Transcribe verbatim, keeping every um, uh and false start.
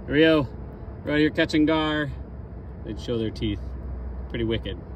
Rio, right here catching gar. They'd show their teeth. Pretty wicked.